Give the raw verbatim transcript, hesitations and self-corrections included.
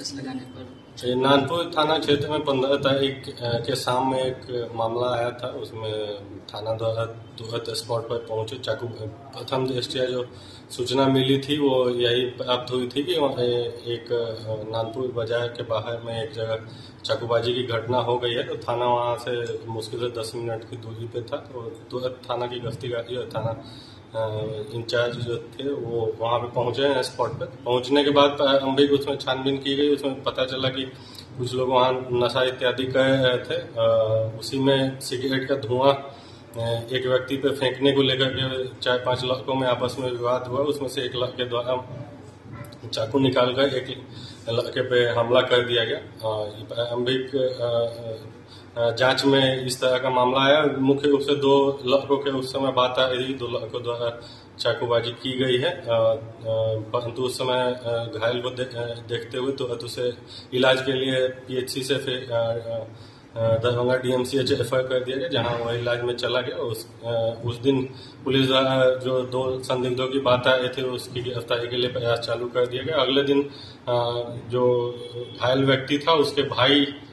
Case लगाने पर? नानपुर थाना क्षेत्र में पंद्रह तारीख के शाम में एक मामला आया था। उसमें थाना द्वारा तुरंत स्पॉट पर पहुंचे। चाकू प्रथम दृष्टया जो सूचना मिली थी वो यही प्राप्त हुई थी कि एक नानपुर बाजार के बाहर में एक जगह चाकूबाजी की घटना हो गई है। तो थाना वहां से मुश्किल से दस मिनट की दूरी पे था। तो तुरंत थाना की गश्ती गाड़ी और थाना इंचार्ज जो थे वो वहां पे पहुंचे हैं स्पॉट पे। पहुंचने के बाद प्रारंभिक उसमें छानबीन की गई। उसमें पता चला कि कुछ लोग वहां नशा इत्यादि कर रहे थे। उसी में सिगरेट का धुआं एक व्यक्ति पे फेंकने को लेकर के चार पांच लड़कों में आपस में विवाद हुआ। उसमें से एक लड़के द्वारा चाकू निकालकर एक लड़के पे हमला कर दिया गया। प्रारंभिक जांच में इस तरह का मामला आया। मुख्य रूप से दो लड़कों के उस समय बात आ रही, दो लड़कों द्वारा चाकूबाजी की गई है। परंतु उस समय घायल को दे, देखते हुए तो उसे इलाज के लिए पीएचसी से फिर दरभंगा डीएमसीएच रेफर कर दिया गया, जहां वह इलाज में चला गया। उस उस दिन पुलिस द्वारा जो दो संदिग्धों की बात आ रही थी उसकी गिरफ्तारी के लिए प्रयास चालू कर दिया गया। अगले दिन जो घायल व्यक्ति था उसके भाई